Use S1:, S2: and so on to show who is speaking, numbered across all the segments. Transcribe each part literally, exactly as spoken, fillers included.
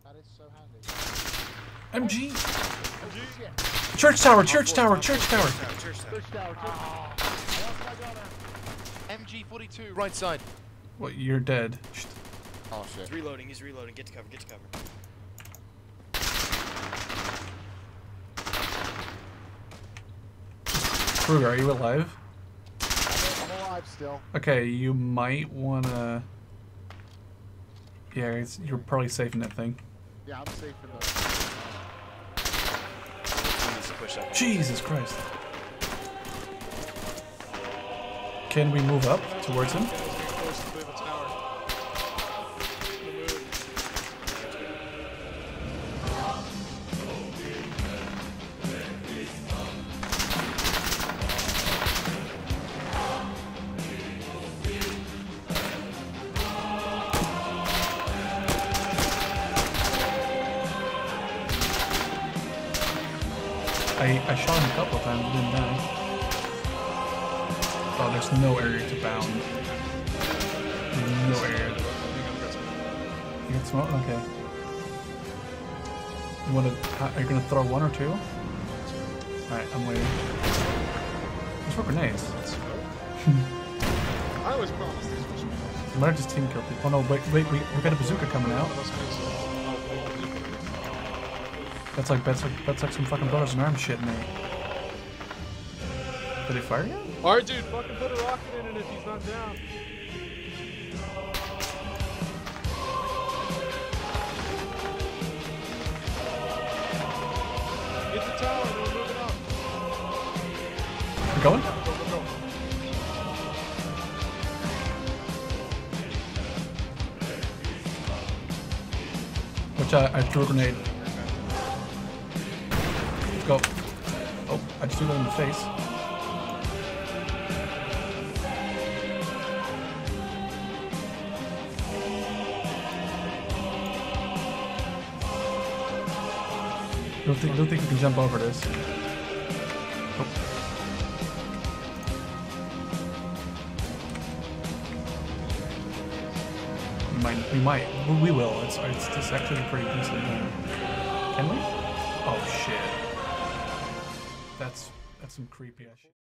S1: That is so handy.
S2: M G.
S1: M G.
S2: Church tower. Church tower. Church tower.
S1: Church tower. Church tower. M G forty-two. Right side.
S2: What? You're dead.
S1: Oh shit.
S3: He's reloading. He's reloading. Get to cover. Get to cover.
S2: Kruger, are you alive?
S1: I'm alive still.
S2: Okay, you might wanna. Yeah, it's, you're probably safe in that thing.
S1: Yeah, I'm safe in the.
S2: Jesus Christ. Can we move up towards him? I, I shot him a couple of times, but didn't die. Oh, there's no area to bound. No area. You got smoke? Okay. You wanna, are you gonna throw one or two? Alright, I'm waiting. There's more grenades.
S1: I always promise these were
S2: You might have just team killed people. Oh no, wait, wait, we, we got a bazooka coming out. That's like that's like that's like some fucking brothers in arms shit, mate. Did he fire yet?
S4: Alright, dude, fucking put a rocket in it if he's not down. Get the tower and we're moving up.
S2: We're going?
S4: Go, go, go.
S2: Which I, I threw a grenade. Let's go. Oh, I just threw that in the face. I don't think, I don't think we can jump over this. Oh. We might. We might. We, we will. It's, it's, it's actually a pretty decent game. Can we? Oh shit. That's that's some creepy ass shit.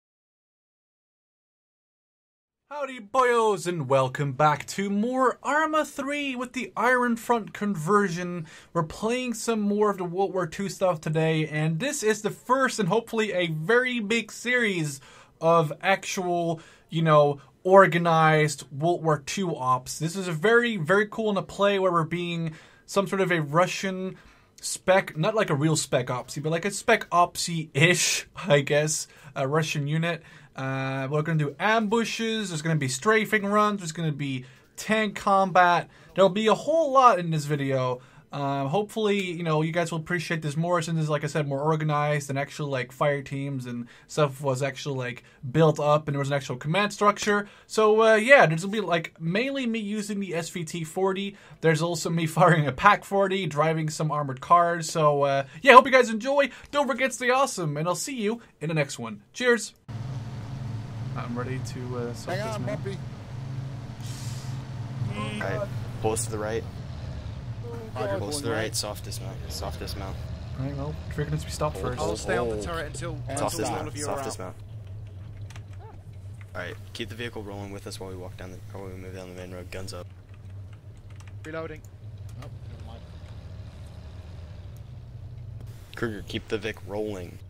S2: Howdy boyos and welcome back to more Arma three with the Iron Front conversion. We're playing some more of the World War Two stuff today, and this is the first and hopefully a very big series of actual, you know, organized World War Two ops. This is a very, very cool in a play where we're being some sort of a Russian spec, not like a real spec opsy, but like a spec opsy-ish, I guess, a Russian unit. Uh, we're going to do ambushes, there's going to be strafing runs, there's going to be tank combat. There'll be a whole lot in this video. Uh, hopefully, you know, you guys will appreciate this more since it's, like I said, more organized and actual, like, fire teams and stuff was actually, like, built up and there was an actual command structure. So, uh, yeah, there's going to be, like, mainly me using the S V T forty. There's also me firing a P A C forty, driving some armored cars. So, uh, yeah, hope you guys enjoy. Don't forget to stay awesome, and I'll see you in the next one. Cheers! I'm ready to, uh,
S1: Hang on, Bumpy.
S3: Alright, pulls to the right.
S1: Oh,
S3: Pulls to the right, soft dismount. Soft dismount.
S2: Alright, well, trigger needs to be stopped first.
S1: I'll stay on the turret until,
S3: Soft
S1: until all
S3: dismount.
S1: of you are
S3: Soft
S1: out.
S3: dismount. Alright, keep the vehicle rolling with us while we walk down the, or while we move down the main road. Guns up.
S1: Reloading. Oh, never mind.
S3: Kruger, keep the Vic rolling.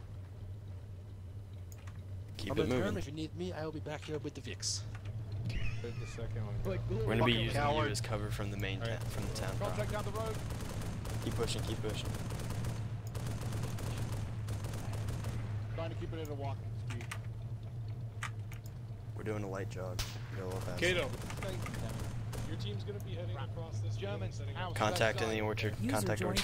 S3: Keep
S5: I'm
S3: it
S5: gonna turn.
S3: moving.
S5: If you need me, I will be back here with the Vix.
S4: Hit the second one.
S3: We're gonna be
S1: Fucking
S3: using
S1: coward.
S3: you as cover from the main
S4: Alright.
S3: ta from the town.
S1: Contact down the road.
S3: Keep pushing, keep pushing.
S1: Trying to keep it at a walking speed.
S3: We're doing a light jog. Go a little fast.
S4: Kato, your team's gonna be heading across this
S1: German
S4: field, setting up-
S1: house.
S3: Contact in the orchard. Contact orchard.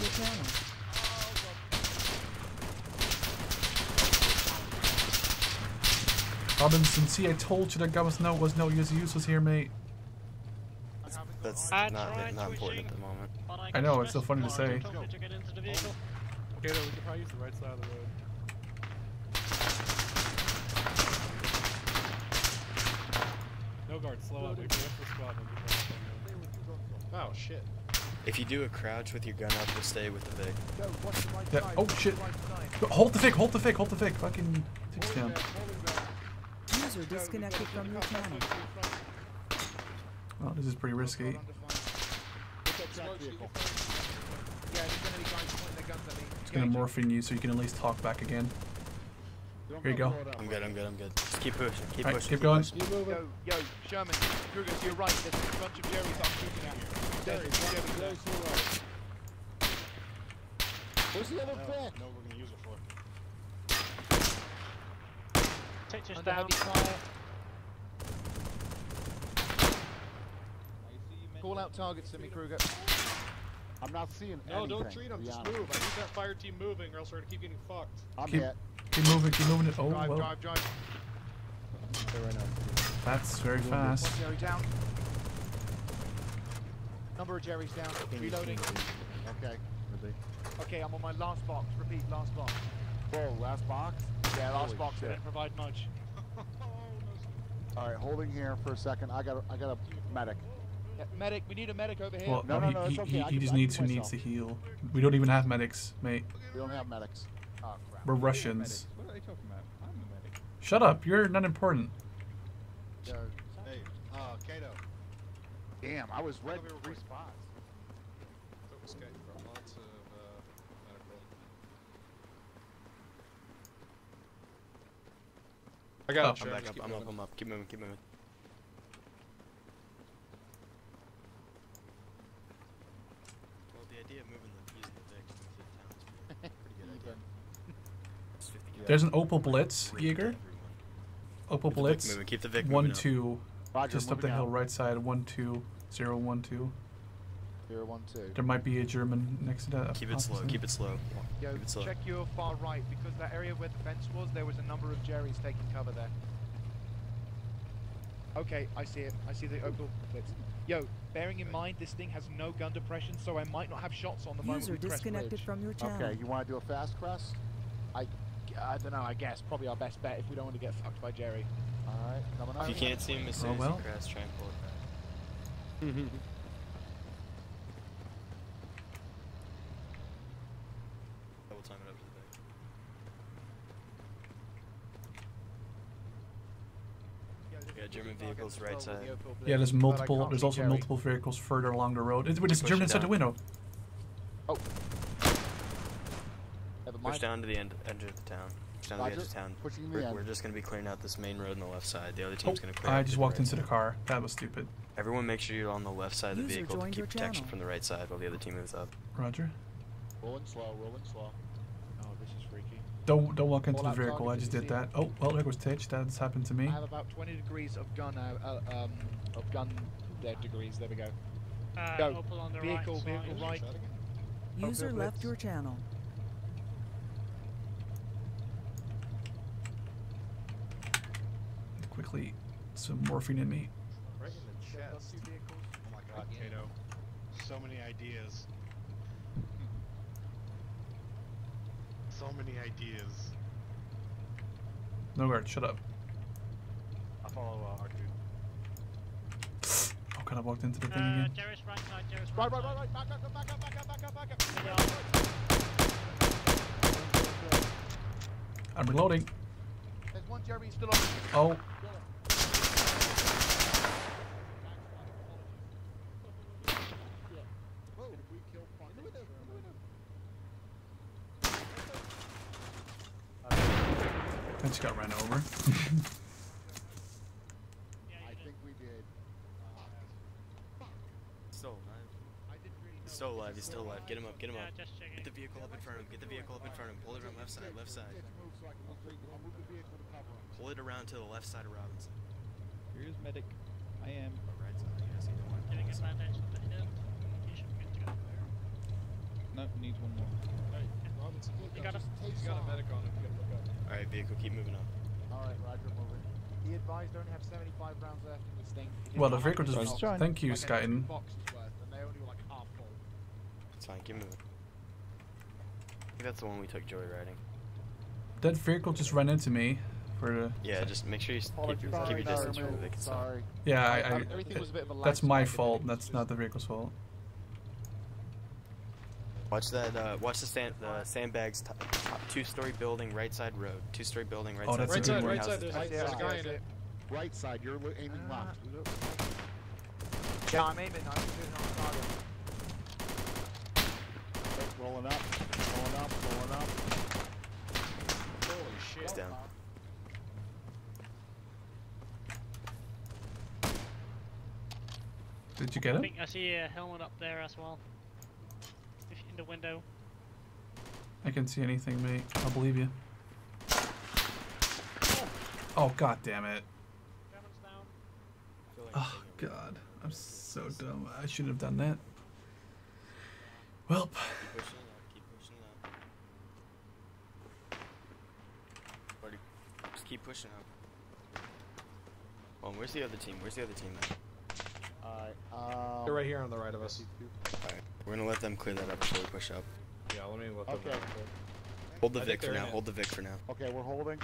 S2: Robinson, see, I told you that guy was no was no use useless here, mate.
S3: That's
S6: I
S3: not
S6: tried
S3: not important
S6: switching.
S3: at the moment.
S6: But I,
S2: I know, it's so funny to say.
S6: told me to get into the vehicle.
S4: Kato, we could probably use the right side of the road. No guard, slow up. We can for squad. Oh shit.
S3: If you do a crouch with your gun up, you'll stay with the Vic.
S1: Go, watch the right
S2: Yeah,
S1: side,
S2: oh,
S1: watch the
S2: shit.
S1: right side.
S2: Hold the Vic, hold the Vic, hold the Vic. Fucking Vic's
S1: Hold
S2: down.
S1: there, hold there.
S6: User disconnected from your channel.
S2: Oh, this is pretty risky.
S1: Get that track vehicle. Yeah, there's gonna be guys pointing their guns at me.
S2: It's gonna morph in you so you can at least talk back again.
S1: Don't
S2: Here you
S1: go
S2: go.
S1: forward up.
S3: I'm good, I'm good, I'm good. Just keep pushing, keep
S2: Alright,
S3: pushing.
S2: keep going.
S3: pushing.
S4: Keep moving.
S1: Yo, yo, Sherman, Kruger, to your right. There's a bunch of Jerry's I'm shooting at.
S4: Jerry,
S1: There's Jerry there.
S4: Jerry's to the right.
S5: Where's the other
S4: No,
S5: Vic?
S4: no, we're gonna use it for.
S7: Tetris
S1: Under
S7: down.
S1: heavy fire. Call out targets to me, Kruger.
S5: I'm not seeing
S4: No,
S5: anything.
S4: don't treat
S5: to
S4: him.
S5: be
S4: Just
S5: honest.
S4: move. I need that fire team moving, or else we're gonna keep getting fucked.
S5: I'm
S2: Keep-
S5: hit.
S2: Keep moving, keep moving it. Oh,
S1: Drive,
S2: well.
S1: drive, drive.
S2: That's very fast.
S1: One Jerry down. Number of Jerry's down. Reloading.
S5: Okay.
S1: Okay, I'm on my last box. Repeat, last box.
S5: Whoa, last box?
S1: Yeah, last
S5: Holy
S1: box. They
S5: shit.
S1: didn't provide much.
S5: All right, holding here for a second. I got a, I got a medic.
S1: Yeah, medic, we need a medic over here.
S2: Well,
S5: No,
S2: no,
S5: no,
S2: he,
S5: no,
S2: he,
S5: it's okay.
S2: he,
S5: I
S2: he
S5: can-
S2: just
S5: I can
S2: needs who
S5: myself.
S2: needs to heal. We don't even have medics, mate.
S5: We don't have medics. Oh, crap.
S2: We're Russians.
S8: What are they talking about? I'm the medic.
S2: Shut up, you're not important.
S5: Yeah.
S8: Hey, uh, Kato.
S5: Damn, I was red
S4: we were
S5: three
S4: right.
S5: spots.
S4: That was good. Lots of uh, medical. I got
S2: Oh.
S4: it,
S3: I'm
S4: Sharon,
S3: back
S4: just
S3: up,
S4: keep
S3: I'm
S4: moving.
S3: up, I'm up. Keep moving, keep moving. Well, the idea of moving the, using the Vic to move the town is pretty, pretty good idea. It's fifty
S2: There's an Opal Blitz,
S3: Rip
S2: Jaeger.
S3: everyone.
S2: Opal
S3: Keep the Vic
S2: Blitz.
S3: moving, keep the Vic
S2: One,
S3: moving up.
S2: two.
S5: Roger,
S2: Just up the
S5: moving
S2: hill,
S5: out.
S2: right side. One, two, zero, one, two.
S5: Here, one, two.
S2: There might be a German next to that.
S3: Keep it slow,
S2: opposite.
S3: keep it slow.
S1: Yo,
S3: Keep it slow.
S1: check your far right, because that area where the fence was, there was a number of Jerry's taking cover there. Okay, I see it. I see the Opal Blitz. Yo, bearing in mind this thing has no gun depression, so I might not have shots on the moment
S6: User
S1: we crest
S6: disconnected
S1: bridge.
S6: from your channel.
S5: Okay, you want to do a fast crest?
S1: I, I don't know. I guess probably our best bet if we don't want to get fucked by Jerry.
S5: All right, coming up.
S3: If you can't see him as soon
S2: Oh,
S3: as
S2: well.
S3: you crest, try and pull it back. Double time it up to the Vic. Yeah, German vehicles right side.
S2: Yeah, there's
S1: But I
S2: multiple.
S1: can't
S2: There's
S1: see
S2: also
S1: Jerry.
S2: multiple vehicles further along the road. It's, wait, it's
S3: Push
S2: German
S3: it
S2: inside the
S3: down.
S2: window.
S1: Oh.
S5: Never
S3: Push
S5: mind.
S3: down to the end, edge of the town. Push down to the edge
S5: Roger.
S3: of town.
S5: Pushing the
S3: We're,
S5: end.
S3: we're just gonna be clearing out this main road on the left side. The other
S2: Oh,
S3: team's gonna clear.
S2: I
S3: out
S2: just
S3: to
S2: walked
S3: right
S2: into the
S3: side.
S2: car. That was stupid.
S3: Everyone, make sure you're on the left side of the
S6: User
S3: vehicle to
S6: joined
S3: keep
S6: your
S3: protection
S6: channel.
S3: from the right side while the other team moves up.
S2: Roger.
S5: Rolling slow, rolling slow.
S1: Oh, this is freaky.
S2: Don't don't walk into
S1: All
S2: the
S1: out
S2: vehicle. I
S1: targets,
S2: just
S1: you
S2: did
S1: see
S2: that. Oh well, there goes Titch. That's happened to me.
S1: I have about twenty degrees of gun out, uh, um, of gun dead degrees. There we go.
S7: Uh,
S1: Go.
S7: Opal on the
S1: Vehicle,
S7: right.
S1: vehicle
S7: side.
S1: right.
S6: User
S1: Okay,
S6: left
S1: Blitz.
S6: your channel.
S2: Quickly, some morphine in me.
S8: Right in the chest. Oh my god, Kato. So many ideas. So many ideas.
S2: No guard. Shut up.
S8: I follow uh, our dude.
S2: Oh god, I walked into the thing
S7: Uh,
S2: again.
S7: Jerry's right side, Jerry's
S1: Right,
S7: right
S1: right, right,
S7: side.
S1: right. Back up, back up, back up, back up, back up.
S7: Yeah.
S2: I'm reloading.
S1: There's one Jerry still on.
S2: Oh, I just got ran over.
S5: I
S7: Yeah, you did.
S5: think we did.
S3: Still alive.
S1: I didn't really know.
S3: He's still alive. He's still alive. Get him up. Get him
S7: Yeah,
S3: up.
S7: just checking.
S3: Get the vehicle up in front of him. Get the vehicle up in front of him. Pull it around left side. Left side.
S5: Move so I can move, I'll move the vehicle to cover him.
S3: Pull it around to the left side of Robinson.
S8: Here's medic. I am.
S3: Or right side. I guess either one.
S7: Getting advantage of the hill. You should be good to go.
S8: No, needs one more.
S4: Hey, Robinson, look
S7: You
S4: up.
S7: got him?
S4: He's got a medic on him. You gotta look up.
S3: All right, vehicle, keep moving up.
S5: All right, Roger, moving.
S1: He advised only have seventy-five rounds left in this thing. He didn't
S2: Well, the
S1: know how
S2: vehicle
S1: many
S2: just.
S1: shots.
S2: Thank you,
S1: Like, they had two
S2: Skyton.
S1: boxes worth, and they only were like half full.
S3: It's fine. Keep moving. I think that's the one we took joyriding.
S2: That vehicle just ran into me. For the.
S3: Yeah, just make sure you s- keep your,
S5: Sorry,
S3: keep your distance from the
S5: Norman,
S3: Vic itself.
S5: Sorry.
S2: Yeah, I.
S1: Uh,
S2: I
S1: everything was a bit of a lag
S2: that's my
S1: spike,
S2: fault.
S1: everything was
S2: That's not the vehicle's fault.
S3: Watch that. Uh, watch the sand, the sandbags. T top two-story building, right side road. Two-story building, right
S2: Oh,
S3: side.
S2: that's a
S4: Right
S2: good
S4: side,
S2: one.
S4: right side. There's,
S1: I see
S4: there's a
S1: it,
S4: guy
S1: I
S4: in
S1: see
S4: it.
S1: it.
S5: Right side, you're lo- aiming
S1: Ah,
S5: left.
S1: look. Yeah, I'm aiming. I'm doing on target.
S5: Okay, rolling up, rolling up, rolling up.
S4: Holy shit.
S3: He's down.
S2: Did you get
S7: I
S2: him?
S7: think I see a helmet up there as well. If in the window.
S2: I can see anything, mate. I'll believe you. Oh, god damn it.
S7: Cameron's down.
S3: I feel like
S2: Oh,
S3: I'm taking a-
S2: god. I'm so dumb. I shouldn't have done that. Well,
S3: Keep pushing it up. Keep pushing it up. Buddy, just keep pushing up. Well, where's the other team? Where's the other team at?
S5: Alright, um...
S4: They're right here on the right of us.
S3: Alright, we're gonna let them clear that up before we push up.
S4: Yeah, let me look up.
S5: Okay.
S3: Hold the
S4: I
S3: Vic
S4: think
S3: for
S4: they're
S3: now.
S4: in it.
S3: Hold the Vic for now.
S5: Okay, we're holding.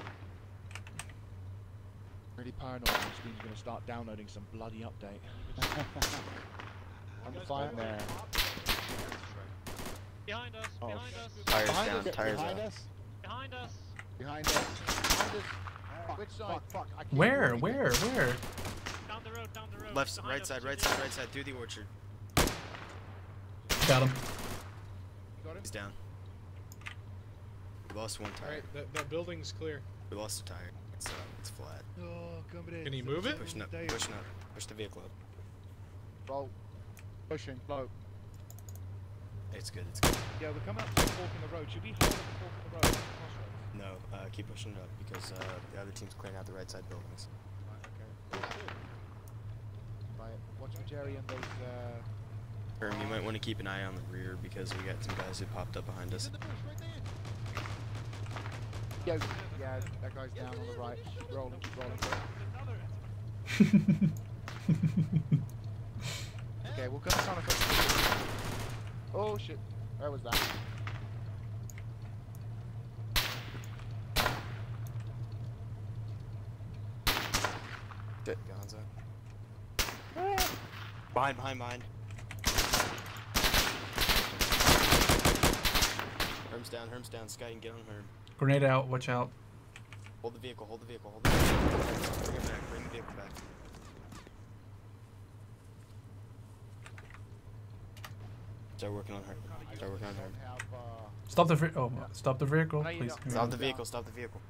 S1: Really paranoid. This means going to start downloading some bloody update.
S5: I'm fine there.
S7: Behind us,
S5: Oh,
S7: behind us,
S3: Tires
S5: Behind
S3: down.
S5: us,
S3: Tires
S5: behind
S3: out.
S5: us,
S7: behind us.
S5: behind us, behind us. Fuck,
S1: Which side?
S5: Fuck, fuck, I can't
S2: where?
S5: do anything.
S2: Where? Where?
S7: Down the road, down the road.
S3: Left,
S7: behind
S3: right
S7: us,
S3: side, right
S7: Jimmy.
S3: side, right side. Through the orchard.
S2: Got him.
S1: You got him?
S3: He's down. We lost one tire.
S4: Alright, that, that building's clear.
S3: We lost a tire. It's uh, it's flat.
S1: Oh, coming in.
S4: Can he move it?
S3: Pushing up.
S1: Dave.
S3: Pushing up. Push the vehicle up.
S5: Roll. Pushing.
S1: Low.
S3: It's good. It's good.
S1: Yeah, we're coming up to the fork in the road. Should we hold at the fork in the road? Crossroads.
S3: No, uh, keep pushing it up because uh, the other team's clearing out the right side buildings.
S1: Right, okay. Right, watch for Jerry and those, uh...
S3: Herm, you might want to keep an eye on the rear because we got some guys who popped up behind us.
S1: Yo, yeah, that guy's down on the right. Keep rolling, keep rolling. Okay, we'll come down a Oh shit, where was that?
S3: Shit, Gonzo. Behind, behind, behind. Herm's down, Herm's down. Sky, you can get on Herm.
S2: Grenade out. Watch out.
S3: Hold the vehicle, hold the vehicle, hold the vehicle. Bring it back, bring the vehicle back. Start working on her. Start working on her.
S5: Have, uh,
S2: Stop the ve- oh, stop the vehicle,
S1: No, you
S2: please.
S1: don't.
S3: Stop the vehicle, stop the vehicle.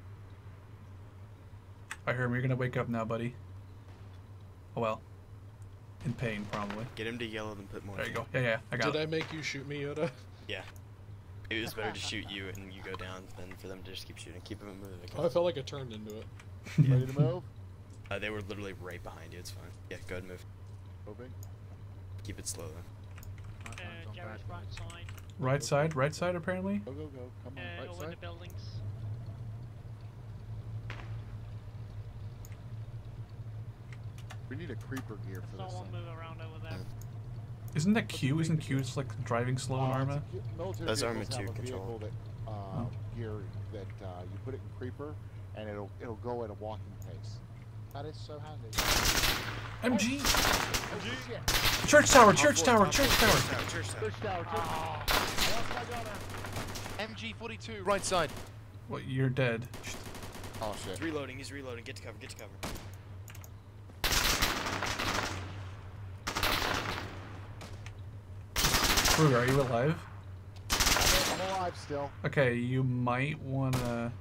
S2: I heard him. You're gonna wake up now, buddy. Oh well. In pain, probably.
S3: Get him to yell and put more.
S2: There you go. Yeah, yeah. I got
S4: Did
S2: it.
S4: I make you shoot me, Yoda?
S3: Yeah. It was better to shoot you and you go down than for them to just keep shooting. Keep them moving.
S4: Oh, I felt like I turned into it.
S5: ready to move?
S3: Uh, they were literally right behind you. It's fine. Yeah, go ahead and move.
S5: Moving.
S3: Keep it slow though.
S7: Uh, Jerry's right side.
S2: Right side. Right side. Apparently.
S5: Go, go, go. Come on,
S7: Uh,
S5: right
S7: over the
S5: side.
S7: buildings.
S5: We need a creeper gear for this
S7: Someone
S5: thing.
S7: move around over there.
S2: Isn't that Q? Isn't Q just like driving slow in
S5: Uh,
S2: Arma?
S5: it's a ge- military
S3: That's
S5: vehicles
S3: Arma
S5: have
S3: two
S5: a
S3: control.
S5: vehicle that, uh,
S2: Oh.
S5: gear that uh, you put it in creeper, and it'll it'll go at a walking pace. That is so handy.
S2: M G.
S5: Oh, shit.
S2: Church tower.
S3: Top
S2: Church
S3: floor,
S2: tower.
S3: top
S2: Church
S3: floor,
S2: tower.
S3: Church tower. Church tower.
S5: Push down, push
S1: Ah.
S5: What's my gunner?
S1: M G forty-two, right side.
S2: What? You're dead.
S5: Oh shit.
S3: He's reloading. He's reloading. Get to cover. Get to cover.
S2: Kruger, are you alive?
S5: I'm alive still.
S2: Okay, you might wanna.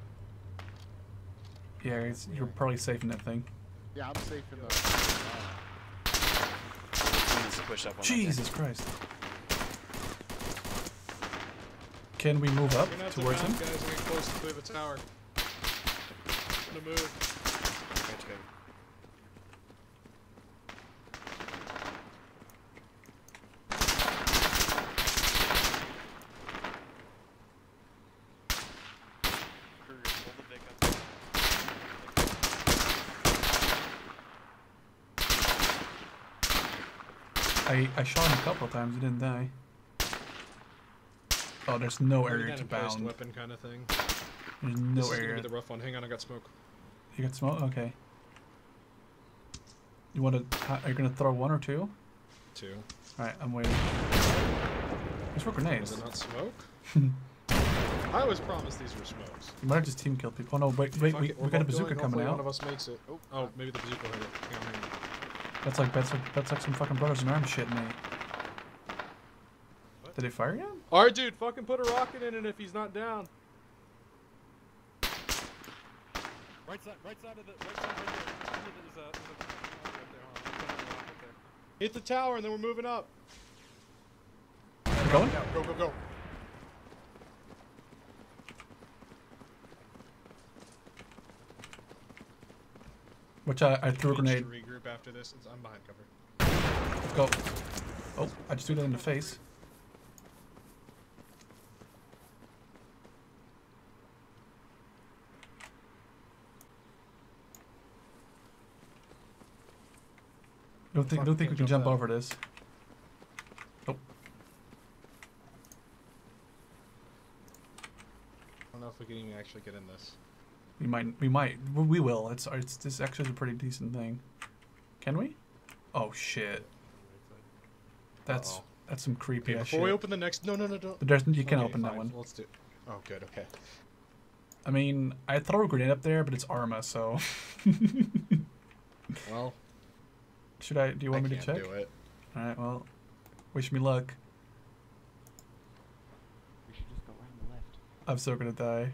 S2: Yeah, it's, you're probably safe in that thing.
S5: Yeah, I'm safe in the.
S3: He needs to push up on that thing.
S2: Jesus Christ. Can we move up
S4: We're gonna have to
S2: towards him?
S4: mount, guys, and get close to clear the tower. I'm gonna move.
S3: Get to cover. Kruger, hold the Vic up.
S2: I, I shot him a couple of times, he didn't die. Oh, there's no
S4: Already
S2: area
S4: got
S2: to
S4: an placed
S2: bound.
S4: weapon kind of thing.
S2: There's no
S4: this is gonna
S2: area.
S4: be the rough one. Hang on, I got smoke.
S2: You got smoke? Okay. You want to? Are you gonna throw one or two?
S4: Two.
S2: All right, I'm waiting. It's for
S4: Was
S2: grenades.
S4: it not smoke? I was promised these were smokes.
S2: You might have just team killed people. Oh no, wait, wait,
S4: Fuck
S2: we,
S4: it,
S2: we
S4: we're
S2: got a
S4: both
S2: bazooka
S4: going.
S2: coming
S4: Hopefully
S2: out.
S4: One of us makes it. Oh, oh maybe the bazooka hit it. Hang on, hang on.
S2: That's like that's like that's like some fucking brothers in arms shit, mate. Did they fire yet?
S4: Alright, dude, fucking put a rocket in it if he's not down.
S8: Right side, right side of the, right side right there. There's a, there's a, right there, hold on. There's a rock right there.
S4: Hit the tower and then we're moving up.
S2: You going?
S4: Yeah, go, go, go.
S2: Which I, I threw a
S4: We need
S2: grenade.
S4: to regroup after this. It's, I'm behind cover.
S2: Go. Oh, I just threw that in the face. Don't think
S4: Fuck,
S2: don't think we
S4: can't
S2: can
S4: jump
S2: jump
S4: that.
S2: over this. Oh,
S4: I don't know if we can even actually get in this.
S2: we might we might we we will. It's it's this actually is a pretty decent thing. Can we? Oh shit. That's
S4: Uh-oh.
S2: that's some creepy
S4: Okay,
S2: ass
S4: before
S2: shit.
S4: we open the next... No, no, no, don't.
S2: But there's you can
S4: Okay,
S2: open that
S4: fine,
S2: one.
S4: Let's do... Oh, good, okay.
S2: I mean, I throw a grenade up there, but it's Arma, so.
S4: Well,
S2: Should I? Do you want
S4: I
S2: me to
S4: can't
S2: check?
S4: do it.
S2: All right. Well, wish me luck.
S3: We should just go around the left.
S2: I'm still gonna die.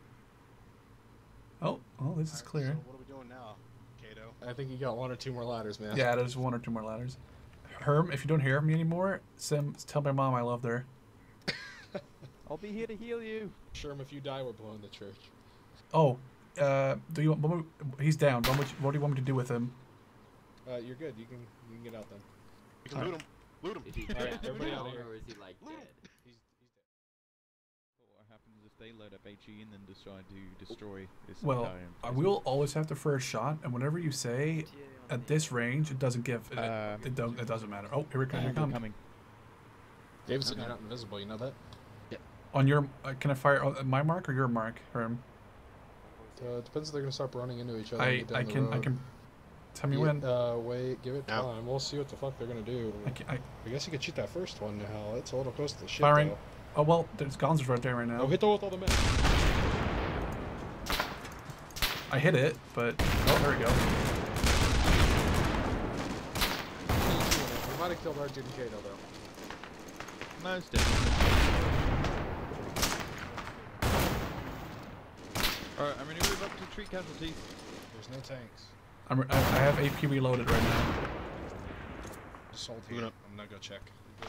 S2: Oh, well, this is
S5: Alright,
S2: clear.
S5: So what are we doing now, Kato?
S4: I think you got one or two more ladders, man.
S2: Yeah, there's one or two more ladders. Herm, if you don't hear me anymore, Sim, tell my mom I loved her.
S9: I'll be here to heal you.
S4: Sherm, if you die, we're blowing the church.
S2: Oh, uh, do you want? what would- He's down. What, would you, what do you want me to do with him?
S4: Uh, you're good. You can you can get out then.
S5: You can loot him. Loot him.
S9: Is he
S4: Alright,
S9: dead
S4: everybody
S9: now,
S4: out of here.
S9: or is he like
S5: Loot him.
S9: dead?
S4: He's, he's dead.
S10: What happens if they load up HE and then decide to destroy this
S2: Well,
S10: entire
S2: I
S10: emplacement?
S2: will always have the first shot, and whenever you say at this range, it doesn't give. It,
S10: Uh,
S2: it, don't, it doesn't matter. Oh, here we come. Here we
S10: They're
S2: come.
S10: coming.
S4: Davidson, you're not invisible. You know that?
S2: On your, uh, can I fire on my mark or your mark, Herm?
S4: Uh, it depends if they're gonna stop running into each other.
S2: I
S4: and get down
S2: I
S4: the
S2: can I
S4: road.
S2: can. Tell me
S4: Yeah,
S2: when.
S4: Uh, wait, give it
S5: Now.
S4: time. We'll see what the fuck they're gonna do.
S2: I, can, I
S4: I guess you could shoot that first one. Hell, it's a little close to the shit.
S2: Firing.
S4: Though.
S2: Oh well, there's Gonzo's right there right now.
S4: Oh, hit the with all the men.
S2: I hit it, but oh, there we go.
S4: We might have killed our dude Kato though.
S10: Most definitely. Alright, I'm gonna move up to treat casualties.
S4: There's no tanks.
S2: I'm, I, I have A P reloaded right now.
S4: Assault
S5: Moving
S4: here.
S5: up.
S4: I'm gonna go check.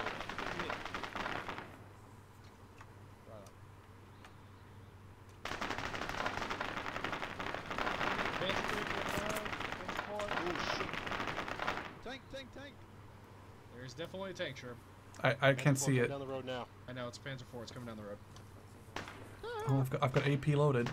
S10: Tank, tank, tank!
S4: There's definitely a tank, sure.
S2: I, I can't see it.
S5: Down the road now.
S4: I know it's Panzer four. It's coming down the road.
S2: Oh, I've got I've got A P loaded.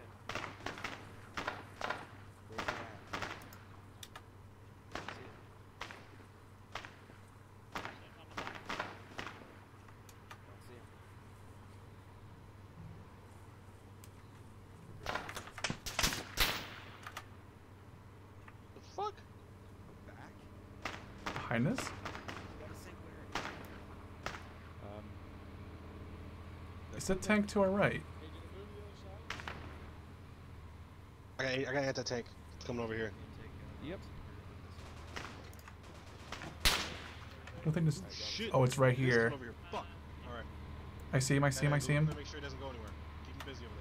S5: The fuck?
S2: Highness.
S10: Um,
S2: Is that tank to our right?
S5: I got, I got anti-tank. It's coming over here.
S10: yep.
S2: I don't think this.
S5: Shit.
S2: Oh, it's right
S5: It's
S2: here.
S5: coming over here. Fuck. Alright.
S2: I see him. I see him. I see him.
S5: Make sure he doesn't go anywhere. Keep him busy over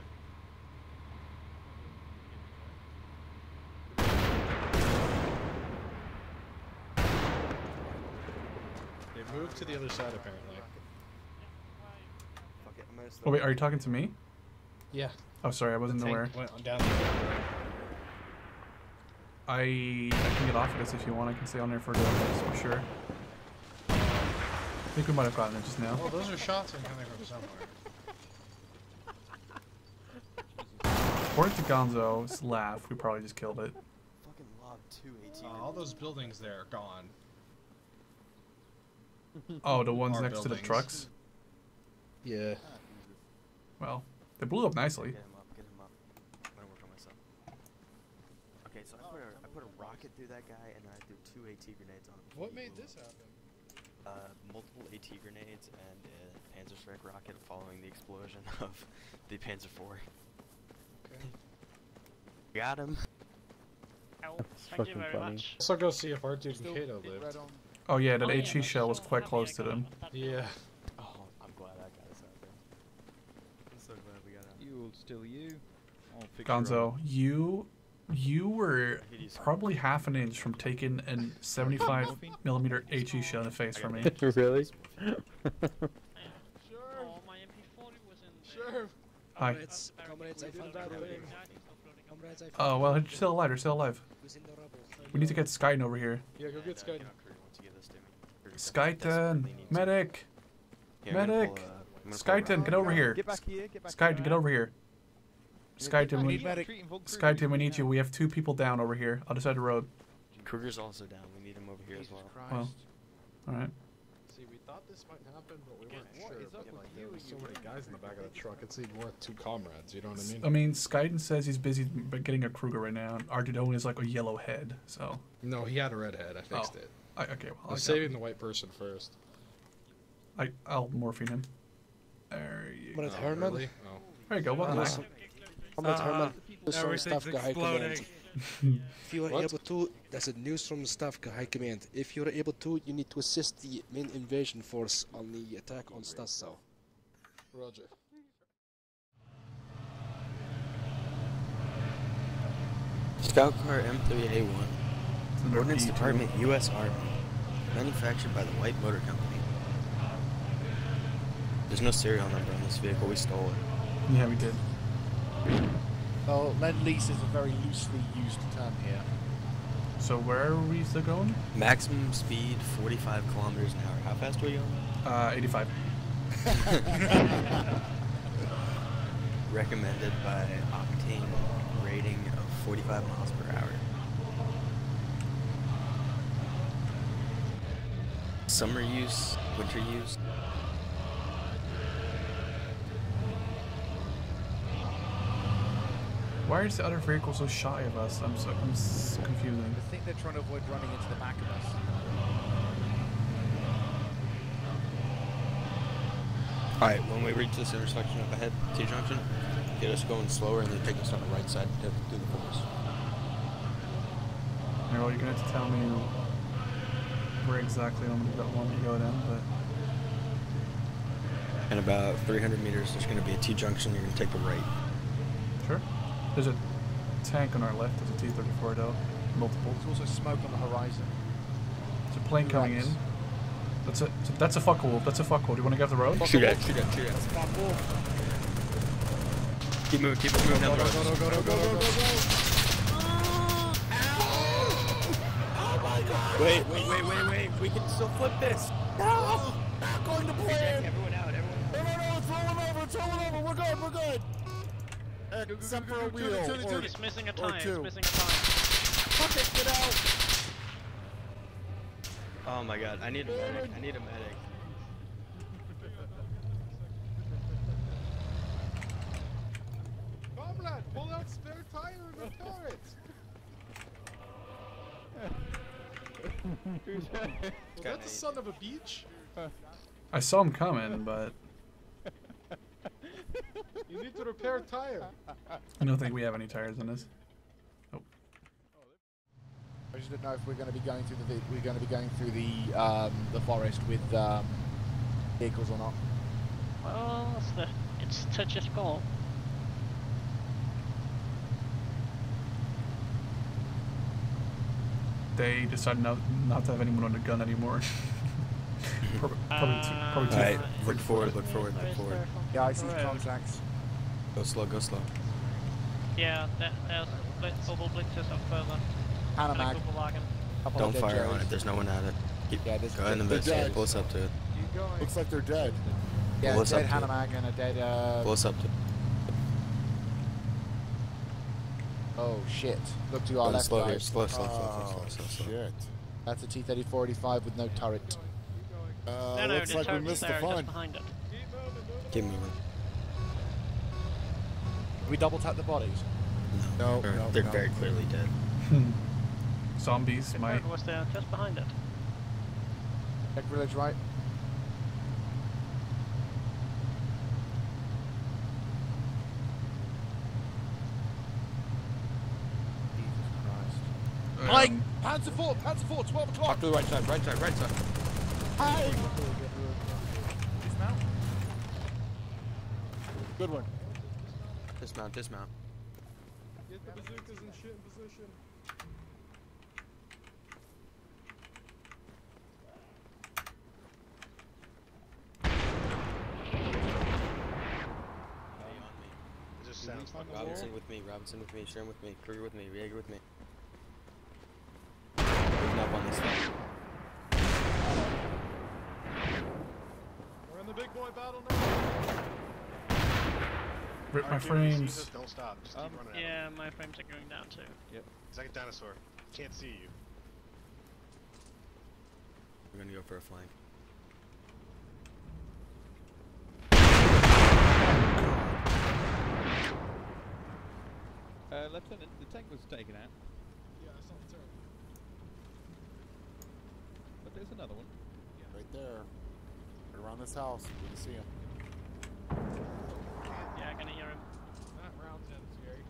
S4: They moved to the other side apparently.
S3: Fuck it, I'm gonna
S2: Oh wait, are you talking to me?
S4: Yeah.
S2: Oh, sorry, I wasn't
S4: Tank
S2: aware.
S4: went on down the road.
S2: I I can get off of this if you want. I can stay on there for the for sure. I think we might have gotten it just now.
S4: Oh, those are shots incoming from somewhere.
S2: According to Gonzo's laugh, we probably just killed it.
S3: fucking lob two AT.
S4: Uh, all those buildings there are gone.
S2: Oh, the ones
S4: Our
S2: next to the
S4: buildings.
S2: trucks.
S4: Yeah.
S2: Well, they blew up nicely.
S3: Get him up, get him up. I'm gonna work on myself. Okay, so I put a, I put a rocket through that guy and then I threw two AT grenades on him. before
S4: What
S3: he
S4: made
S3: blew
S4: this
S3: up.
S4: happen?
S3: Uh, multiple AT grenades and a Panzerschreck rocket following the explosion of the Panzer four.
S4: Okay.
S3: Got him.
S7: Oh,
S9: That's
S7: thank you
S9: fucking
S7: very
S9: funny.
S7: much.
S4: Let's go see if our dude
S5: Still
S4: Kato
S5: hit
S4: lived.
S5: red on.
S2: Oh yeah, that
S7: Oh, yeah,
S2: HE
S7: I'm
S2: shell was
S7: so
S2: quite
S7: happy
S2: close
S7: I
S2: to
S7: got
S2: them.
S7: that
S4: Yeah.
S7: round.
S3: Oh, I'm glad I got us out there. I'm so glad we got out.
S10: You hold still, you. I'll fix your
S2: Gonzo,
S10: armor.
S2: you you were
S3: I hit you so
S2: probably
S3: much.
S2: half an inch from taking a seventy-five millimeter HE shell in the face
S3: I
S2: from
S3: got
S2: me.
S3: it.
S9: Really?
S7: Oh, my M P forty was in there.
S4: Sure.
S2: Hi.
S11: Comrades, comrades, I found out where. Comrades, I found
S2: Oh well,
S11: out
S2: they're still alive. They're still alive.
S11: who's in the rubble.
S2: We need to get Skyden over here.
S4: Yeah, go
S3: And,
S4: get
S3: uh,
S4: Sky.
S3: you know, Kruger wants to give this to me. Kruger
S2: Skyden,
S3: desperately needs it.
S2: medic,
S3: Here, I'm gonna
S2: medic.
S3: pull, uh, I'm gonna pull a
S2: Skyden,
S3: rocket.
S2: get over here.
S9: Get back here, get back
S2: Skyden,
S9: here.
S2: get over here. Skyden, we
S5: need medic.
S2: Skyden, we need you. We have two people down over here, other side of the road.
S3: Kruger's also down. We need him over here as
S1: Jesus
S3: well.
S1: Christ.
S2: Well. All right.
S4: See, we thought this might happen, but we weren't
S10: What
S4: sure.
S10: is up
S4: but,
S10: with
S4: like,
S10: you
S4: there were
S10: and
S4: so
S10: you
S4: many
S10: running
S4: guys in the back of the
S10: around?
S4: truck. It seemed more two comrades. You know what I mean?
S2: I mean, Skyden says he's busy b- getting a Kruger right now. and Artidone is like a yellow head, so.
S4: No, he had a red head. I fixed
S2: Oh.
S4: it.
S2: I, okay, well,
S4: I
S2: I
S4: was
S2: got-
S4: saving the white person first.
S2: I, I'll morphine him. There you go.
S11: Comrade
S4: Oh,
S11: Herman?
S4: really? Oh.
S2: There you go. Welcome
S11: Uh,
S2: back.
S11: Comrade
S8: Uh,
S11: Herman, news from
S8: everything's
S11: Staff High Command.
S8: exploding.
S11: If you are
S4: What?
S11: able to, that's a news from Staff High Command. If you are able to, you need to assist the main invasion force on the attack on Stassau.
S4: Roger.
S3: Scout Car M three A one.
S2: It's under
S3: Ordnance
S2: P two.
S3: Department, U S Army. Manufactured by the White Motor Company. There's no serial number on this vehicle. We stole it.
S2: Yeah, we did.
S5: Well, Lend-Lease is a very loosely used term here.
S2: So where are we still going?
S3: Maximum speed forty-five kilometers an hour. How fast were you going?
S2: Uh, eighty-five.
S3: Recommended by Octane rating of forty-five miles per hour. Summer use, winter use.
S2: Why is the other vehicle so shy of us? I'm so I'm s- confusing.
S1: I think they're trying to avoid running into the back of us.
S3: Alright, when we reach this intersection up ahead, T-junction, get us going slower and then take us on the right side to do the forest.
S2: Meryl, you're gonna have to tell me where exactly I'm gonna want to go then, but
S3: In about three hundred meters, there's going to be a T-junction. You're going to take the right.
S2: sure. There's a tank on our left. There's a T thirty-four though. Multiple.
S1: There's also smoke on the horizon.
S2: There's a plane coming in.
S5: Right.
S2: That's a that's a fuck wolf. That's a fuck wolf. Do you want to get off the road?
S3: Shoot at, shoot at, shoot at. Keep moving, keep moving down the road.
S5: Go, go, go, go, go, go, go.
S3: Wait, wait, wait, wait, wait. We can still flip this.
S5: No! Not going to plan!
S3: Everyone out, everyone out.
S5: No, no, no, it's rolling over, it's rolling over, we're good, we're good! Except for a wheel, or,
S7: It's missing a
S5: or
S7: tire. It's
S5: two.
S7: missing a tire.
S5: Fuck it, get out!
S3: Oh my god, I need a medic. I need a medic.
S4: Comrade, pull out spare tire and repair it. Was that the son of a beach?
S2: I saw him coming, but
S4: You need to repair a tire.
S2: I don't think we have any tires in this.
S5: I just didn't know if we're going to be going through the we're going to be going through the um, the forest with um, vehicles or not.
S7: Well, it's the it's Touch's call.
S2: They decided not not to have anyone on the gun anymore. probably probably too, probably too.
S3: Alright, look forward, look forward, look forward.
S5: Yeah, I see
S7: Alright.
S5: contacts.
S3: Go slow, go slow.
S7: Yeah, that, there's bl- double blitzes up further.
S5: Panamag.
S7: Wagen.
S5: Couple
S3: Don't
S5: of dead
S3: fire
S5: Joes.
S3: on it, there's no one at it. Keep,
S5: Yeah, there's
S3: go ahead and
S5: they're
S3: investigate.
S5: dead.
S3: Pull us up to it.
S5: Looks like they're dead. Yeah,
S3: Pull us
S5: dead
S3: up to it.
S5: Hanamag and a dead. Uh,
S3: Pull us up to it.
S5: oh shit! Look to our
S3: Going
S5: left,
S3: slow here,
S5: guys.
S3: slow, slow, slow, slow,
S5: Oh,
S3: slow, slow, slow.
S5: shit! That's a T thirty-four eighty-five with no turret.
S11: Uh,
S7: no, no,
S11: looks
S7: the
S11: like we
S7: turret's
S11: missed the
S7: there, just
S11: fun.
S7: behind it.
S3: Keep moving.
S5: We double tap the bodies.
S11: No,
S3: They're,
S11: no,
S3: they're
S11: no.
S3: very clearly dead.
S2: Zombies
S7: The
S2: might.
S7: turret was there, just behind it.
S5: Tech village right.
S2: Um,
S5: Hi! Panzer four! Panzer four! twelve o'clock!
S11: Up to the right side, right side, right side.
S5: Hi!
S1: Dismount.
S5: Good one.
S3: Dismount, dismount.
S4: Get the bazookas and shit in position.
S3: It just sounds like Robinson with me, Robinson with me, Sherm with me, Kruger with me, Jaeger with me. Moving up on this thing.
S4: We're in the big boy battle now.
S2: Rip my
S12: Alright, dude,
S2: frames.
S12: Jesus, don't stop. Just keep
S7: Um,
S12: running at
S7: yeah,
S12: him.
S7: my frames are going down too.
S10: Yep.
S12: Second dinosaur. Can't see you.
S3: We're gonna go for a flank.
S10: Uh, Lieutenant, the tank was taken out,
S4: Yeah, I saw the turret.
S10: but there's another one.
S5: Right there. Right around this house. You can see him.
S7: Yeah, I can hear him.
S4: That round's in, Gary.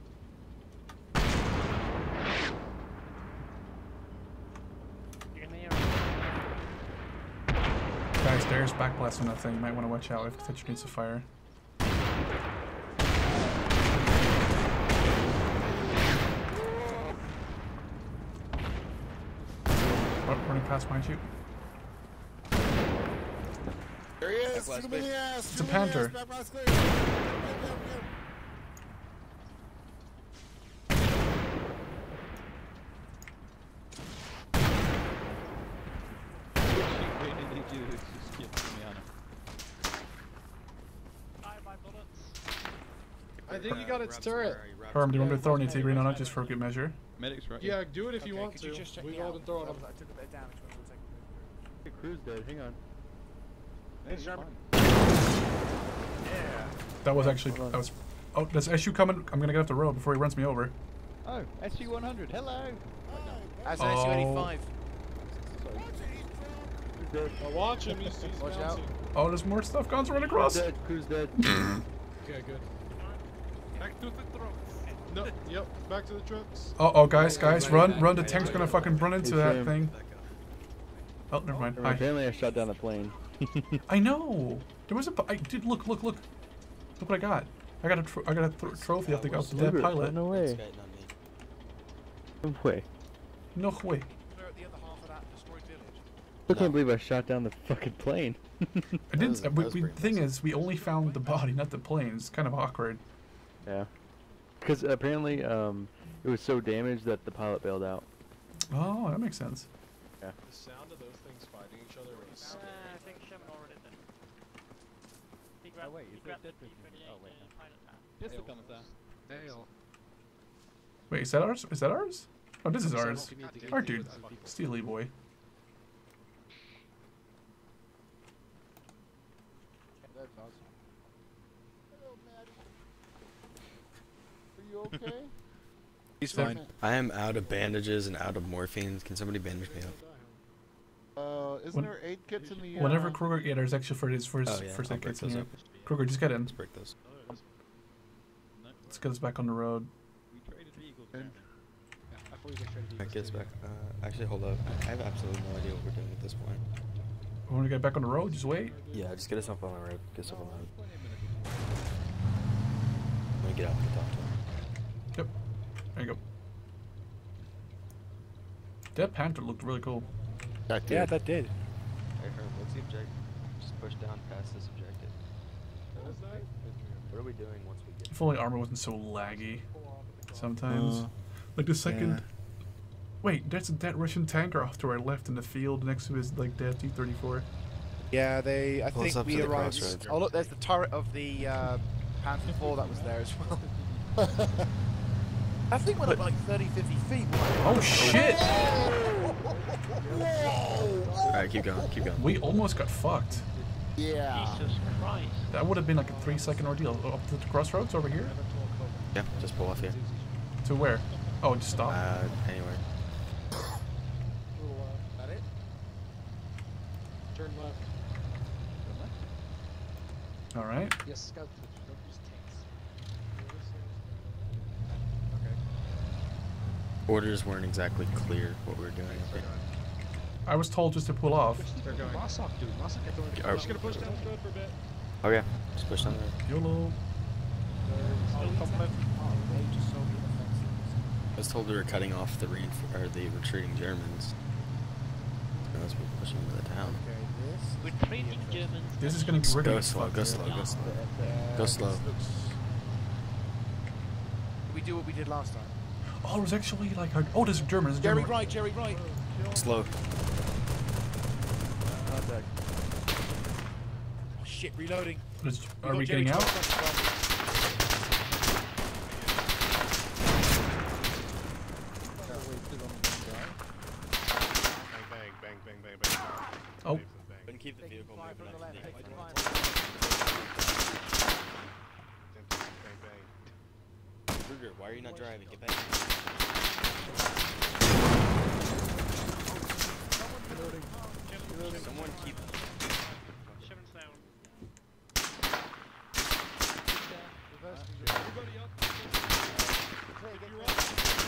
S7: You can hear him.
S2: Guys, there's backblast on that thing. You might want to watch out if the Tetcher needs to fire. Oh, running past behind you.
S5: There he is!
S3: Backlash,
S5: Shoot him in
S3: big.
S5: the ass!
S2: It's a
S5: Shoot him in the
S2: Panther.
S5: ass, backblast clear. Get him, get him, get him.
S10: She really need you to just get me on him.
S7: Bye, my bullets.
S4: I think you got its
S3: Robinson,
S4: turret.
S3: where are you? Robinson,
S2: Herm, do you want me to throw
S4: Yeah,
S2: anything green on it just for good measure?
S10: Medic's right
S4: Yeah, do it if you
S1: Okay,
S4: want
S1: could
S4: to.
S1: you just check
S4: We've
S1: me
S4: all
S1: out?
S4: been throwing
S1: I
S4: them.
S1: was- I took a bit of damage when we were taking
S10: here. Crew's dead, hang on.
S12: Hey,
S10: Hey,
S12: Sherman.
S1: Yeah.
S2: That was actually. That was. Oh, there's S U coming. I'm gonna get off the road before he runs me over.
S10: Oh, S G one hundred, hello!
S1: As
S2: an
S1: an S U
S2: Oh.
S1: eighty-five.
S10: Crew's dead.
S4: Oh, watch him, he's, he's
S5: Watch
S4: bouncing.
S5: out.
S2: Oh, there's more stuff. Guns running across.
S10: Crew's dead, crew's dead.
S4: Okay, good.
S8: Back to the trucks.
S4: No, yep, back to the trucks.
S2: Oh, oh, guys, guys, run, run! The tank's gonna fucking run into
S10: Hey,
S2: that
S10: Sam.
S2: thing. Oh, never mind. Hi.
S10: Apparently I shot down the plane.
S2: I know. There was a. I, dude, look, look, look. Look what I got. I got a. Tr I got a th trophy of the, of the dead pilot.
S10: No
S3: It's
S10: way.
S3: getting on me.
S10: No way.
S2: No way.
S1: Clear out the other half of that destroyed village.
S10: I can't believe I shot down the fucking plane.
S2: I didn't.
S3: was- that
S2: we,
S3: was
S2: we,
S3: pretty
S2: the thing
S3: impressive.
S2: is, we only found the body, not the plane. It's kind of awkward.
S10: Yeah. Because apparently um, it was so damaged that the pilot bailed out.
S2: Oh, that makes sense.
S4: The sound of those things fighting each other was
S7: Uh,
S4: scary.
S7: I think Sherman already did. He grabbed,
S10: wait,
S7: he
S10: is there
S7: grabbed the
S10: dead
S7: T
S10: person?
S7: thirty-eight
S10: Oh, wait,
S7: uh,
S10: no.
S7: pilot pack.
S10: Just to come with that.
S4: Dale.
S2: Wait, is that ours? Is that ours? Oh, this is
S4: So
S2: ours.
S4: if you need to get
S2: Our
S4: the-
S2: dude, Steely boy.
S5: That's awesome. Hello, Maddie. Are you okay?
S1: He's
S2: There-
S1: fine.
S3: I am out of bandages and out of morphine. Can somebody bandage me up?
S5: Uh, isn't
S2: When-
S5: there aid kits in the?
S2: Whenever
S5: uh,
S2: Kruger, yeah, there's actually for his first
S3: Oh, yeah,
S2: first
S3: I'll
S2: aid
S3: break
S2: kits in
S3: those
S2: here.
S3: up.
S2: Kruger, just get in.
S3: Let's break those.
S2: Let's get us back on the road.
S10: We traded vehicles.
S5: And-
S10: apparently.
S4: Yeah, I thought you guys tried to
S3: Alright, get us back. Uh, actually, hold up. I have absolutely no idea what we're doing at this point.
S2: We want to get back on the road. Just wait.
S3: Yeah, just get us up on the road. Get us up on the road. Let me get out and talk to him.
S2: Yep. There you go. That Panther looked really cool.
S5: That
S1: Yeah,
S5: did.
S1: that did.
S3: Hey, Herb, what's the objective? Just push down past this objective.
S4: What was that?
S3: What are we doing once we get
S2: If only armor wasn't so laggy. Sometimes,
S5: Uh,
S2: like the second.
S5: yeah.
S2: Wait, there's a dead Russian tanker off to our left in the field next to his like dead T thirty-four.
S1: Yeah, they. I
S3: Pull us
S1: think
S3: up
S1: we
S3: to the
S1: arrived.
S3: crossroads.
S1: Oh look, there's the turret of the uh, Panther four that was there as well. That thing went up like thirty, fifty feet.
S2: Oh shit!
S3: Alright, keep going, keep going.
S2: We almost got fucked.
S5: Yeah.
S7: Jesus Christ.
S2: That would have been like a three second ordeal. Up to the crossroads over here?
S3: Yeah, just pull off here.
S2: To where? Oh, just stop.
S3: Uh, anyway.
S1: That it?
S4: Turn left.
S2: All right.
S11: Yes, scout switch. Don't use tanks.
S3: Orders weren't exactly clear what we were doing. Okay.
S2: I was told just to pull off.
S4: They're going.
S11: Mossock, dude. Mossock, I don't
S3: Are-
S4: I'm just gonna push down the road for a bit.
S3: Okay, just push on the road.
S2: YOLO.
S4: Still a couple minutes.
S3: I was told we were cutting off the reinf- or the retreating Germans. Unless we're pushing into the town.
S7: Retreating Germans.
S2: This is gonna. We're
S3: Go
S2: gonna
S3: slow,
S2: fuck
S3: go
S2: here.
S3: slow, go slow.
S5: Yeah,
S3: Go
S5: this
S3: slow.
S5: looks- We do what we did last time.
S2: Oh, there's actually like a, oh, there's Germans.
S5: Jerry
S2: German.
S5: right, Jerry right.
S3: Slow.
S10: Contact.
S5: Oh, shit, reloading.
S2: There's-
S5: We
S2: Are
S5: got
S2: we
S5: Jerry
S2: getting out?
S5: twelve seconds left.
S12: Bang, bang, bang, bang, bang, bang.
S2: Oh.
S12: Bang, bang.
S3: Couldn't keep the vehicle moving.
S12: Bang, bang.
S3: Kruger, why are you not driving? Get back. Someone keep.
S7: Seven's down.
S4: Everybody up. You're up.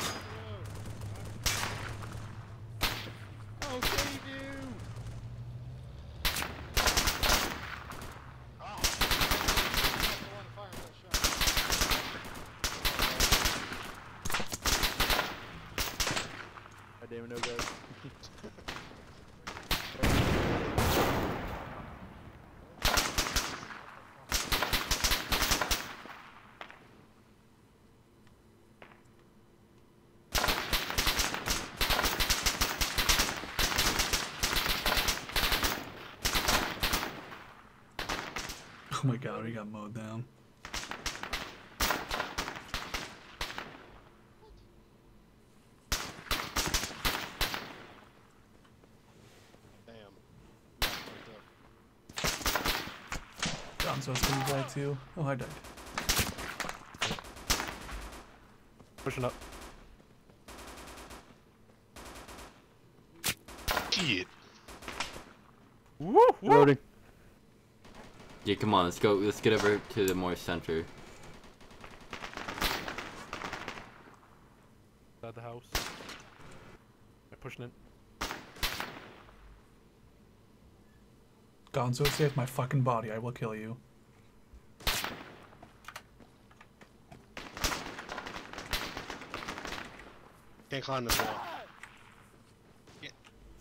S11: I'll save you!
S10: God damn it, no guys.
S2: Oh my god, we got mowed down.
S12: Damn.
S2: Gonzo's gonna die too. Oh, I died.
S8: Pushing up.
S12: Shit.
S8: Woo, woo.
S10: Loading.
S13: Yeah, come on, let's go. Let's get over to the more center.
S8: Inside the house. I'm pushing it.
S2: Gonzo, save my fucking body. I will kill you.
S12: Can't climb this wall. Get.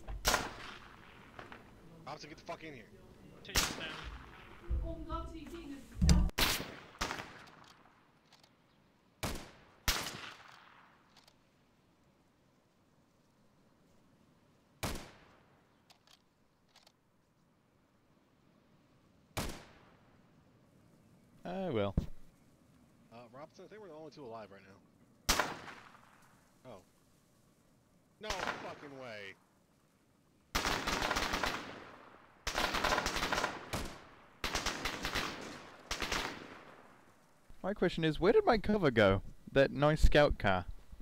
S12: Robinson, get the fuck in here.
S7: Team's down.
S9: Oh well.
S12: Uh, Robinson, I think we're the only two alive right now. Oh. No fucking way.
S9: My question is, where did my cover go? That nice scout car.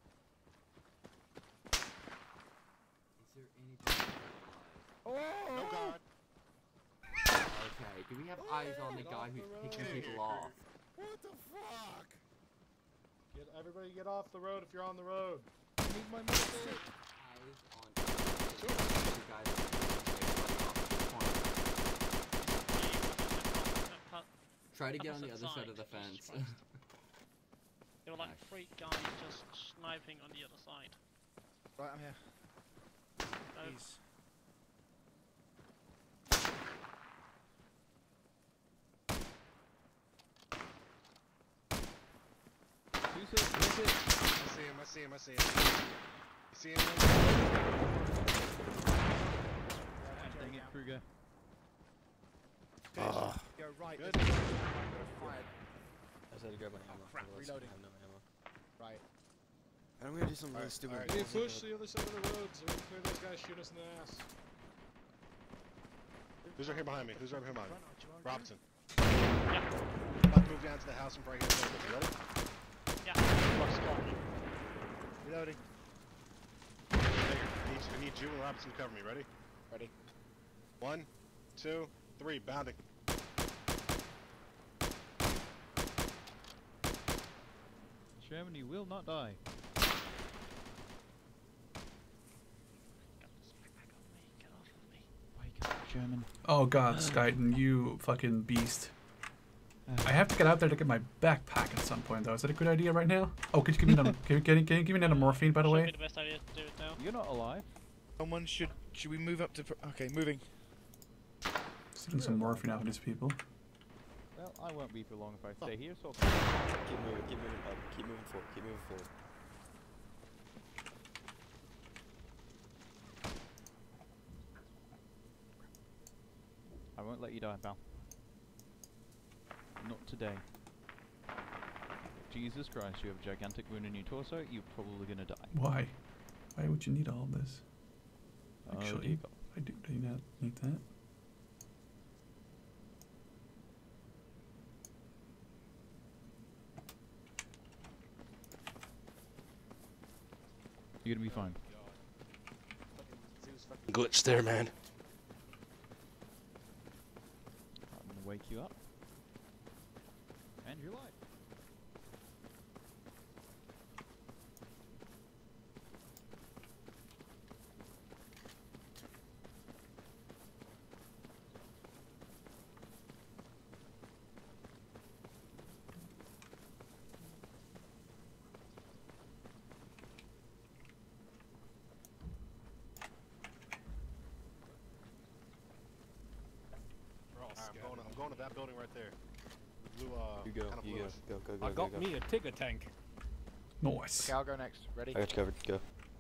S12: No god.
S13: Okay, do we have eyes on the guy who's picking people off?
S5: What the fuck?
S4: Get everybody get off the road if you're on the road.
S5: I need my medical.
S13: Eyes on the guy that's Try to get on the other side of the fence.
S7: There were like three guys just sniping on the other side.
S5: Right, I'm here.
S7: No,
S5: Please.
S9: Who's it? Who's it?
S12: I see him, I see him, I see him. You see him?
S9: Dang it, Kruger.
S12: Ah.
S5: Go right.
S12: Good.
S5: This way. Go fired.
S3: I just had to grab my ammo.
S5: Oh, crap,
S3: otherwise
S5: reloading.
S3: I have no ammo.
S5: Right.
S3: And I'm gonna do something really
S12: Alright,
S3: stupid.
S12: alright.
S4: We push the other side of the road so we can clear those guys shoot us in the ass.
S12: Who's right here behind me? Who's right here behind me? Robinson.
S7: Yeah.
S12: About to move down to the house and break it open. You ready?
S7: Yeah.
S5: Reloading.
S12: I need, I need you and Robinson to cover me. Ready?
S5: Ready.
S12: One, two, three, bounding.
S9: Germany will not die. Wake up, German.
S2: Oh god, Skyton, you fucking beast. I have to get out there to get my backpack at some point, though. Is that a good idea right now? Oh, could you give me another? Can you, can you, can you give me another morphine, by the
S7: Should
S2: way?
S7: be the best idea to do it now.
S9: You're not alive.
S5: Someone should. Should we move up to? Okay, moving.
S2: Getting some morphine out of these people.
S9: Well, I won't be for long if I stay here, so...
S3: Keep moving, keep moving up, keep moving forward, keep moving forward.
S9: I won't let you die, pal. Not today. Jesus Christ, you have a gigantic wound in your torso, you're probably gonna die.
S2: Why? Why would you need all this?
S9: Oh, there
S2: Actually,
S9: you go.
S2: I do, do not need that.
S9: You're gonna be fine.
S11: Glitch there, man.
S9: I'm gonna wake you up. And you're alive.
S12: I'm going, I'm going to that building right there. The blue, uh,
S3: You go,
S12: kind of
S3: you go,
S12: bluish.
S3: go, go, go,
S8: I
S3: go,
S8: got
S3: go.
S8: me a Tigger tank.
S2: Nice.
S5: Okay, I'll go next. Ready?
S3: I got you covered, go.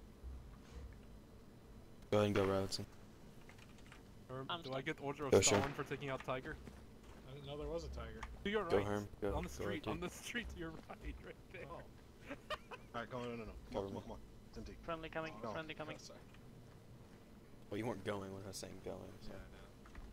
S3: Go ahead and go, Robinson.
S8: Herm,
S7: I'm
S8: do I get order of
S3: Go, sure.
S8: Stalin for taking out Tiger?
S4: I didn't know there was a tiger.
S8: To your
S3: Go,
S8: right.
S3: Herm, go,
S8: On the
S3: go,
S8: street,
S3: dude.
S8: on the street to your right, right there.
S12: Alright, go, no, no, no. Come
S3: Cover
S12: on, come
S3: me.
S12: on, come on. It's empty.
S7: Friendly coming,
S12: No.
S7: friendly coming.
S4: Oh, sorry.
S3: Well, you weren't going when I was saying going, so.
S4: Yeah, I know.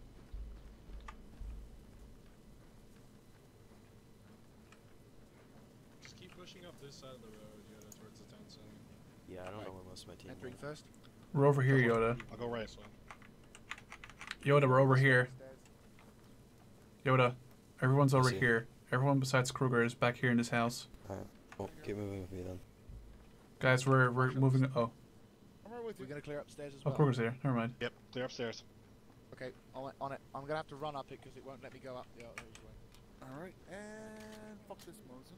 S4: Just keep pushing up this side of the road, Yoda, towards the town center.
S3: Yeah, I don't know where most of my team
S5: Entering
S3: went.
S5: first.
S2: We're over here, Yoda.
S12: I'll go right.
S4: This one.
S2: Yoda, we're over here. Yoda, everyone's over
S3: See.
S2: here. Everyone besides Kruger is back here in this house.
S3: Alright, well, keep moving with me then.
S2: Guys, we're we're moving. Oh,
S5: We're gonna clear upstairs as
S2: oh,
S5: well.
S2: Kruger's here. Never mind.
S12: Yep, they're upstairs.
S5: Okay, on it, on it. I'm gonna have to run up it because it won't let me go up the other way. All right, and fuck this Mosin.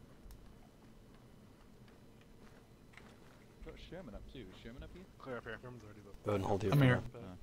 S9: Got Sherman up too. Is Sherman up here?
S12: Clear up here.
S8: Herm's already the
S3: Go ahead and hold here
S2: I'm
S3: for
S2: here.
S3: now.
S9: Uh,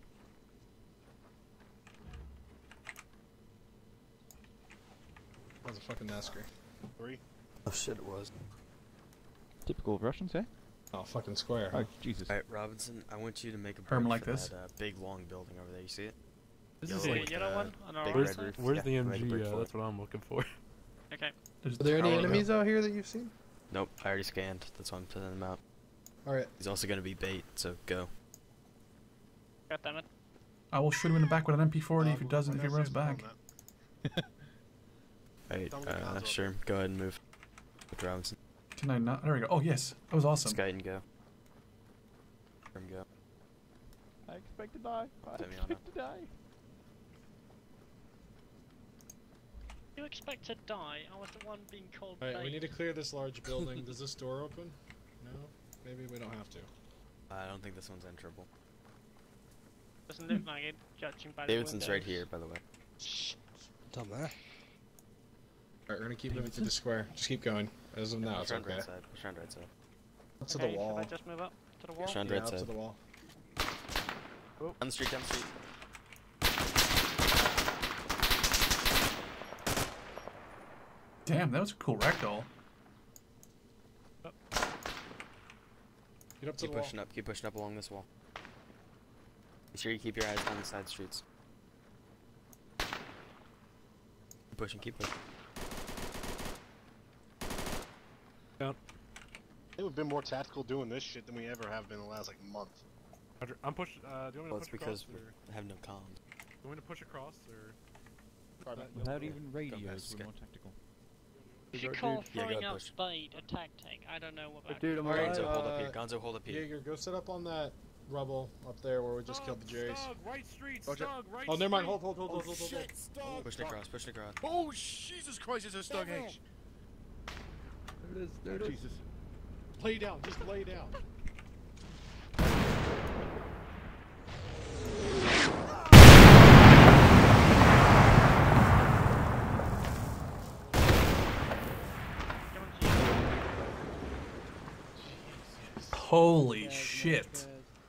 S4: That was a fucking massacre.
S12: Three.
S3: Oh shit, it was.
S9: typical of Russians, eh?
S4: Oh, fucking square.
S9: Oh, Jesus.
S3: Alright, Robinson, I want you to make a
S2: Herm
S3: break
S2: like
S3: for
S2: this?
S3: that uh, big long building over there. You see it?
S8: This
S3: Yellow
S8: is
S7: The
S8: like,
S3: with,
S7: yellow
S3: uh,
S7: one on our
S3: big
S7: right
S8: where's,
S3: red roof.
S8: where's
S3: Yeah,
S8: the
S3: make a
S8: M G?
S3: break
S8: Uh,
S3: for it.
S8: that's what I'm looking for.
S7: Okay.
S2: There's
S14: Are there any
S2: oh,
S14: enemies out here that you've seen?
S3: Nope, I already scanned. That's why I'm sending them out.
S14: Alright.
S3: He's also gonna be bait, so go.
S7: God damn it.
S2: I will shoot him in the back with an M P forty
S12: Uh,
S2: if he
S12: we're-
S2: doesn't.
S12: we're
S2: If he
S12: gonna
S2: runs
S12: save some
S2: back.
S12: on that.
S3: Alright,
S12: Don't get
S3: uh,
S12: Gonzo up
S3: sure. Go ahead and move. With Robinson.
S2: Can I not? There we go. Oh yes, that was awesome.
S3: Sky and go. Herm, go.
S9: I expect to die. I
S3: Set me on
S9: expect to die.
S7: You expect to die? I was the one being called
S4: Alright, we
S7: bait.
S4: need to clear this large building. Does this door open? No? Maybe we don't have to.
S3: I don't think this one's enterable.
S7: Doesn't look like it, judging by the
S3: Davidson's right
S7: windows.
S3: here, by the way.
S11: Dumb, eh?
S4: Alright, we're gonna keep moving through the square. Just keep going. As of now, it's
S3: Push on
S4: okay.
S3: right side. Push on right side.
S4: Up to
S7: Okay,
S4: the wall.
S7: should I just move up to the wall?
S3: Push on
S4: Yeah,
S3: right
S4: up to
S3: side.
S4: the wall.
S3: On the street, down the street.
S2: Damn, that was a cool ragdoll.
S4: Get up to
S3: Keep
S4: the wall.
S3: pushing up. Keep pushing up along this wall. Make sure you keep your eyes on the side streets. Keep pushing. Keep pushing.
S8: Down.
S12: I think we've been more tactical doing this shit than we ever have been in the last like month.
S8: Roger, I'm push. Uh, do you want me
S3: Well,
S8: to
S3: it's
S8: push
S3: because
S8: across? Or,
S3: we have no comms.
S8: do you want me to push across, or?
S9: Without even radios,
S3: guys,
S9: we're
S3: go.
S9: more tactical.
S7: You should
S14: Right,
S7: call
S3: dude. Yeah, go
S7: throwing
S3: ahead,
S7: out
S3: push.
S7: bait a tactic. I don't know about
S9: Dude, I'm
S7: it.
S9: alive.
S3: Gonzo, hold up
S4: uh,
S3: here. Gonzo, hold up here.
S4: Jaeger, go sit up on that rubble up there where we just killed the Jerry's.
S8: Stug, right street,
S4: Watch it.
S8: Stug, right
S4: Oh, never mind.
S8: street.
S4: Hold, hold, hold,
S1: Oh,
S4: hold, hold, hold.
S1: shit, Stug.
S3: Push it across, push it across.
S1: Oh, Jesus Christ, it's a Stug H.
S9: There it is. There it is.
S4: Jesus. Lay down. Just lay down.
S2: Holy shit.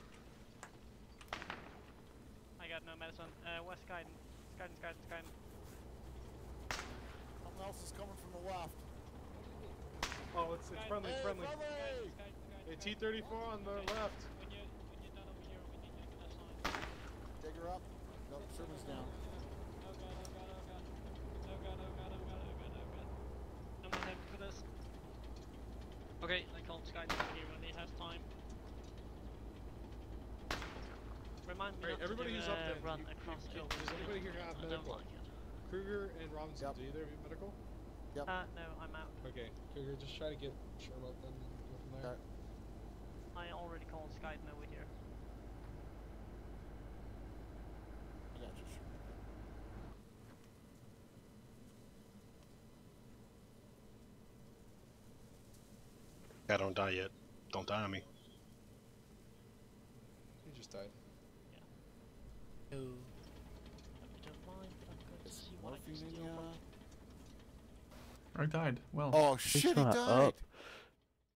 S7: I got no medicine. Uh, West Guidance. Guidance, guidance, guidance.
S1: Something else is coming from the left.
S4: Oh, it's, it's friendly, it's friendly. Hey, T thirty-four on the left.
S7: When you when you're done over here, we need you to assign.
S1: Dig her up. Nope, Sherman's down.
S7: Oh god, oh god, oh god. Oh god, oh god, oh god, oh god, oh god. I'm not happy for this. Okay, I called Skynet here when he has time. Remind me
S4: Alright,
S7: not
S4: everybody
S7: to do,
S4: who's up
S7: uh,
S4: there.
S7: run
S4: you-
S7: across
S4: you-
S7: hills.
S4: Does anybody here have
S7: I don't
S4: medical?
S7: like it.
S4: Kruger and Robinson,
S1: Yep.
S4: do either of you have medical?
S1: Yep.
S7: Uh, no, I'm out.
S4: Okay, Kruger, just try to get Sherm up then and go from there.
S7: I already called Skynet over here.
S1: I got you, Sherman.
S12: Yeah, don't die yet. Don't die on me.
S4: He just died.
S1: No.
S7: Don't mind, but I'm going to
S1: Is
S7: see what I can
S1: morphine in
S7: steal
S1: ya?
S7: from
S2: I died. Well.
S1: Oh shit, he
S9: shot
S1: died!
S9: up.